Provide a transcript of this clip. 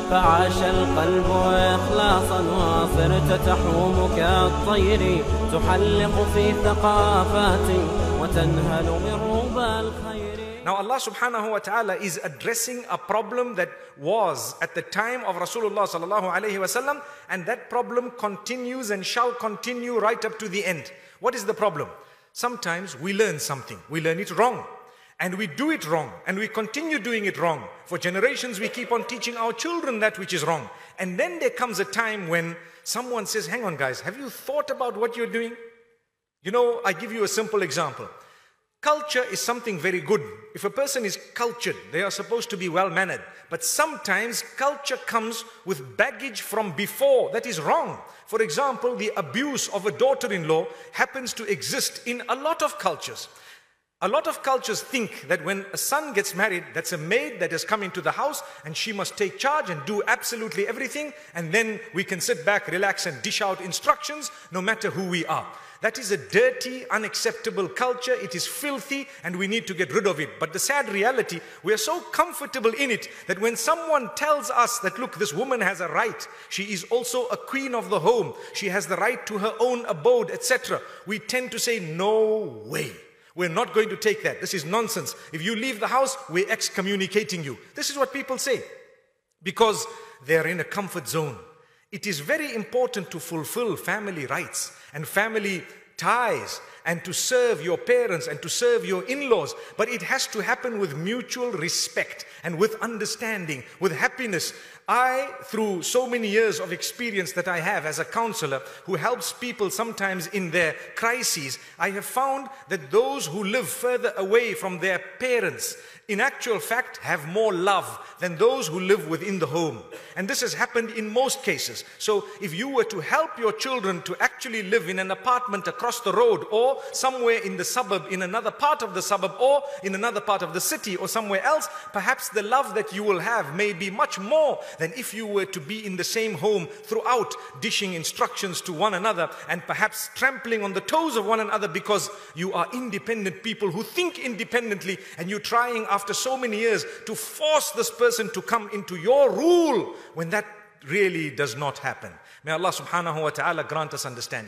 فعاش القلب إخلاصا وصرت تحوم كالطير تحلق في ثقافات وتنهل من ربى الخير. Now Allah subhanahu wa ta'ala is addressing a problem that was at the time of Rasulullah sallallahu alayhi wasallam, and that problem continues and shall continue right up to the end. What is the problem? Sometimes we learn something, we learn it wrong, and we do it wrong, and we continue doing it wrong. For generations we keep on teaching our children that which is wrong. And then there comes a time when someone says, hang on guys, have you thought about what you're doing? You know, I give you a simple example. Culture is something very good. If a person is cultured, they are supposed to be well-mannered. But sometimes culture comes with baggage from before that is wrong. For example, the abuse of a daughter-in-law happens to exist in a lot of cultures. A lot of cultures think that when a son gets married, that's a maid that has come into the house and she must take charge and do absolutely everything, and then we can sit back, relax and dish out instructions no matter who we are. That is a dirty, unacceptable culture. It is filthy and we need to get rid of it. But the sad reality, we are so comfortable in it that when someone tells us that, look, this woman has a right, she is also a queen of the home, she has the right to her own abode, etc., we tend to say, no way. We're not going to take that. This is nonsense. If you leave the house, we're excommunicating you. This is what people say because they're in a comfort zone. It is very important to fulfill family rights and family ties and to serve your parents and to serve your in-laws. But it has to happen with mutual respect and with understanding, with happiness. I, through so many years of experience that I have as a counselor who helps people sometimes in their crises, I have found that those who live further away from their parents, in actual fact, have more love than those who live within the home. And this has happened in most cases. So if you were to help your children to actually live in an apartment across the road or somewhere in the suburb, in another part of the suburb or in another part of the city or somewhere else, perhaps the love that you will have may be much more than if you were to be in the same home throughout, dishing instructions to one another and perhaps trampling on the toes of one another because you are independent people who think independently and you're trying after so many years to force this person to come into your rule when that really does not happen. May Allah subhanahu wa ta'ala grant us understanding.